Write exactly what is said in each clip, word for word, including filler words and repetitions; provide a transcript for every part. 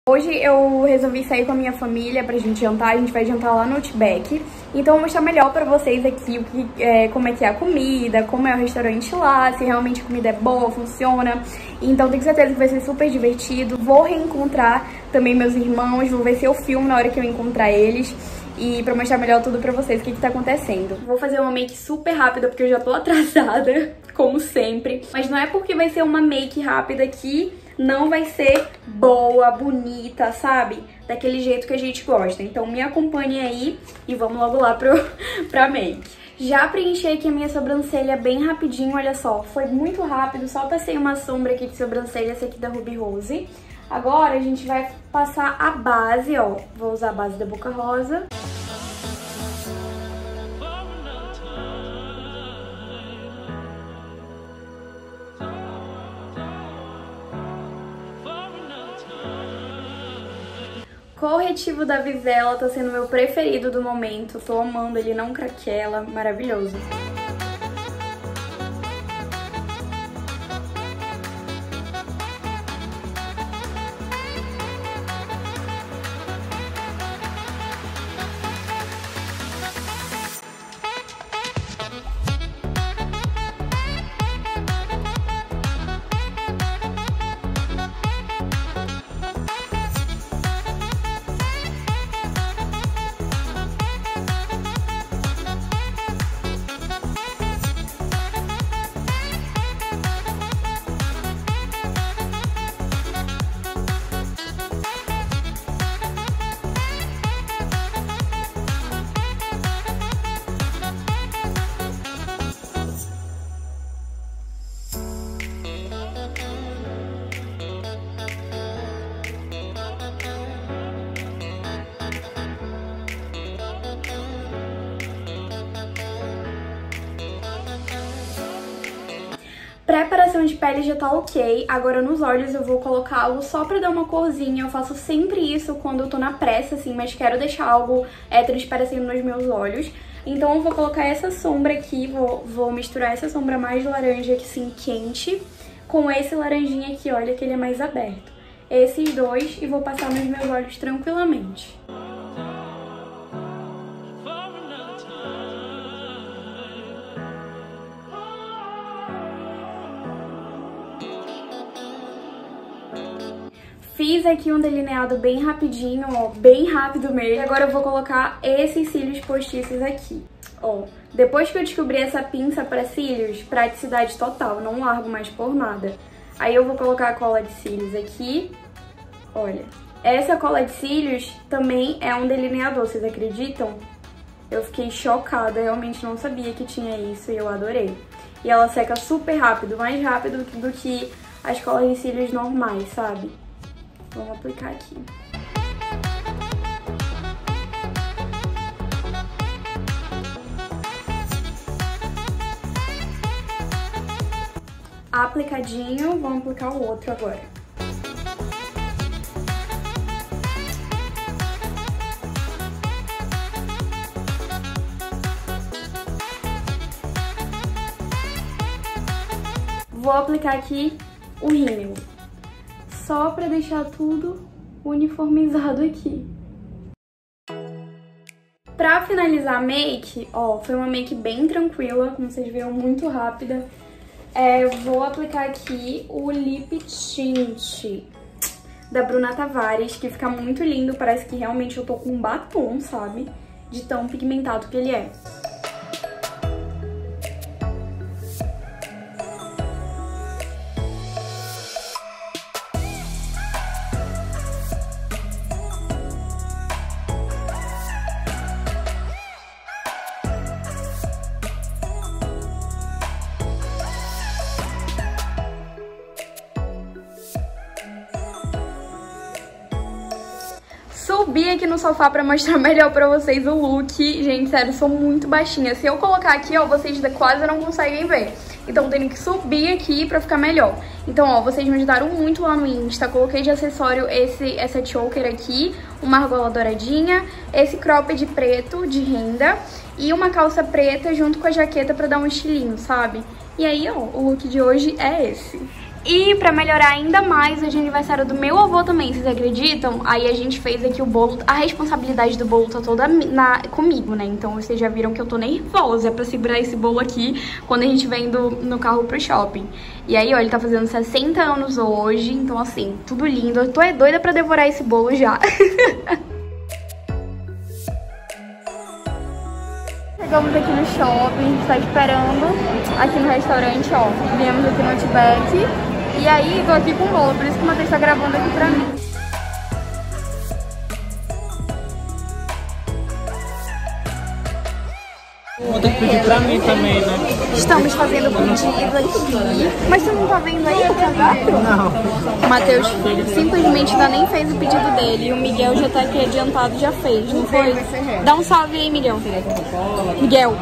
Hoje eu resolvi sair com a minha família pra gente jantar, a gente vai jantar lá no Outback. Então eu vou mostrar melhor pra vocês aqui o que, é, como é que é a comida, como é o restaurante lá, se realmente a comida é boa, funciona. Então tenho certeza que vai ser super divertido. Vou reencontrar também meus irmãos, vou ver se eu filmo na hora que eu encontrar eles. E pra mostrar melhor tudo pra vocês, o que que tá acontecendo. Vou fazer uma make super rápida, porque eu já tô atrasada, como sempre. Mas não é porque vai ser uma make rápida que não vai ser boa, bonita, sabe? Daquele jeito que a gente gosta. Então me acompanhe aí e vamos logo lá pro, pra make. Já preenchi aqui a minha sobrancelha bem rapidinho, olha só. Foi muito rápido, só passei uma sombra aqui de sobrancelha, essa aqui da Ruby Rose. Agora a gente vai passar a base, ó. Vou usar a base da Boca Rosa. Corretivo da Vivela tá sendo meu preferido do momento. Tô amando, ele não craquela, maravilhoso. Preparação de pele já tá ok, agora nos olhos eu vou colocar algo só pra dar uma corzinha. Eu faço sempre isso quando eu tô na pressa, assim, mas quero deixar algo é, transparecendo nos meus olhos. Então eu vou colocar essa sombra aqui, vou, vou misturar essa sombra mais laranja, assim, quente, com esse laranjinha aqui, olha que ele é mais aberto. Esses dois e vou passar nos meus olhos tranquilamente. Fiz aqui um delineado bem rapidinho, ó, bem rápido mesmo. E agora eu vou colocar esses cílios postiços aqui, ó. Depois que eu descobri essa pinça pra cílios, praticidade total, não largo mais por nada. Aí eu vou colocar a cola de cílios aqui, olha. Essa cola de cílios também é um delineador, vocês acreditam? Eu fiquei chocada, realmente não sabia que tinha isso e eu adorei. E ela seca super rápido, mais rápido do que as colas de cílios normais, sabe? Vamos aplicar aqui. Aplicadinho, vamos aplicar o outro agora. Vou aplicar aqui o rímel. Só pra deixar tudo uniformizado aqui. Pra finalizar a make, ó, foi uma make bem tranquila, como vocês viram, muito rápida. É, vou aplicar aqui o Lip Tint da Bruna Tavares, que fica muito lindo, parece que realmente eu tô com um batom, sabe? De tão pigmentado que ele é. Subi aqui no sofá pra mostrar melhor pra vocês o look. Gente, sério, sou muito baixinha. Se eu colocar aqui, ó, vocês quase não conseguem ver. Então tenho que subir aqui pra ficar melhor. Então, ó, vocês me ajudaram muito lá no Insta. Coloquei de acessório esse, essa choker aqui, uma argola douradinha, esse cropped preto de renda e uma calça preta junto com a jaqueta pra dar um estilinho, sabe? E aí, ó, o look de hoje é esse. E pra melhorar ainda mais, hoje é aniversário do meu avô também, vocês acreditam? Aí a gente fez aqui o bolo, a responsabilidade do bolo tá toda na, comigo, né? Então vocês já viram que eu tô nervosa pra segurar esse bolo aqui quando a gente vem do, no carro pro shopping. E aí, ó, ele tá fazendo sessenta anos hoje, então assim, tudo lindo. Eu tô é doida pra devorar esse bolo já. Chegamos aqui no shopping, tá esperando aqui no restaurante, ó. Viemos aqui no Outback. E aí, tô aqui com o bolo, por isso que o Matheus tá gravando aqui pra mim. Vou ter que pedir pra mim também, né? Estamos fazendo pedido aqui. Mas você não tá vendo aí o cardápio? Não. O Matheus simplesmente ainda nem fez o pedido dele. E o Miguel já tá aqui adiantado, já fez, não foi? Dá um salve aí, Miguel. Miguel.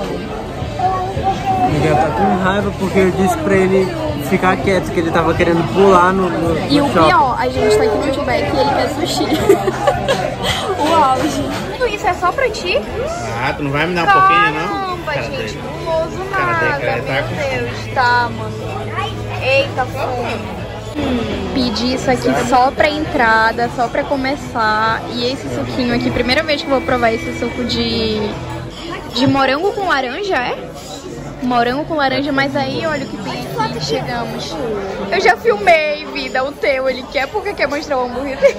Miguel tá com raiva porque eu disse pra ele ficar quieto, que ele tava querendo pular no, no, no E o shopping. pior, a gente tá aqui no Outback e ele quer sushi. O auge. Tudo isso é só pra ti? Ah, tu não vai me dar um pouquinho, não? Caramba, Cara gente, dele. guloso Cara dele, nada, cara, meu tá com Deus. Tá, mano. Eita, fome. Hum, pedi isso aqui só pra entrada, só pra começar. E esse suquinho aqui, primeira vez que eu vou provar esse suco de, de morango com laranja, é? Morango com laranja, mas aí olha o que tem aqui, chegamos. Eu já filmei, vida, o teu, ele quer porque quer mostrar o hambúrguer dele.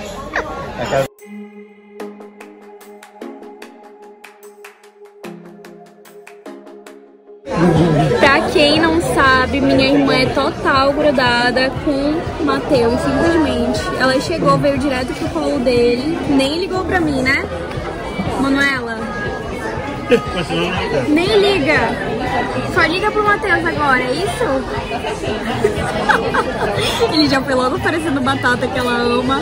Pra quem não sabe, minha irmã é total grudada com o Matheus, simplesmente. Ela chegou, veio direto pro colo dele, nem ligou pra mim, né, Manuela? Nem liga. Só liga pro Matheus agora, é isso? Ele já foi logo parecendo batata que ela ama.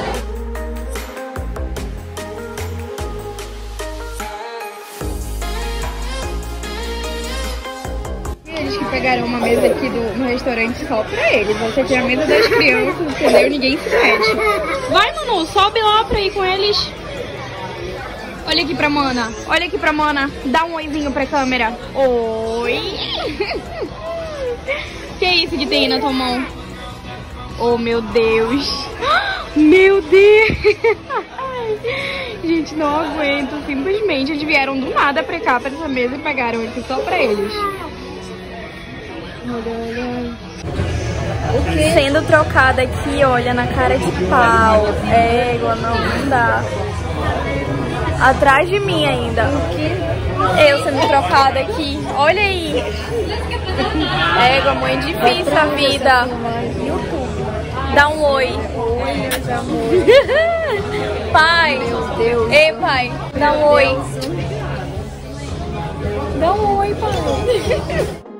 Eles que pegaram uma mesa aqui do, no restaurante só pra eles. Essa aqui é a mesa das crianças, entendeu? Ninguém se mete. Vai, Manu, sobe lá pra ir com eles. Olha aqui pra Mana. Olha aqui pra Mana. Dá um oizinho pra câmera. Oi. Que é isso que tem aí na tua mão? Oh, meu Deus. Meu Deus. Gente, não aguento. Simplesmente eles vieram do nada pra cá, pra essa mesa, e pegaram aqui só pra eles. Sendo trocada aqui, olha, na cara de pau. É, igual não, não dá. Atrás de mim ainda. Eu sendo trocada aqui. Olha aí. Égua, mãe, difícil a vida. Dá um oi. Oi, meus amores. Pai. Meu Deus. Ei, pai. Dá um oi. Dá um oi, pai.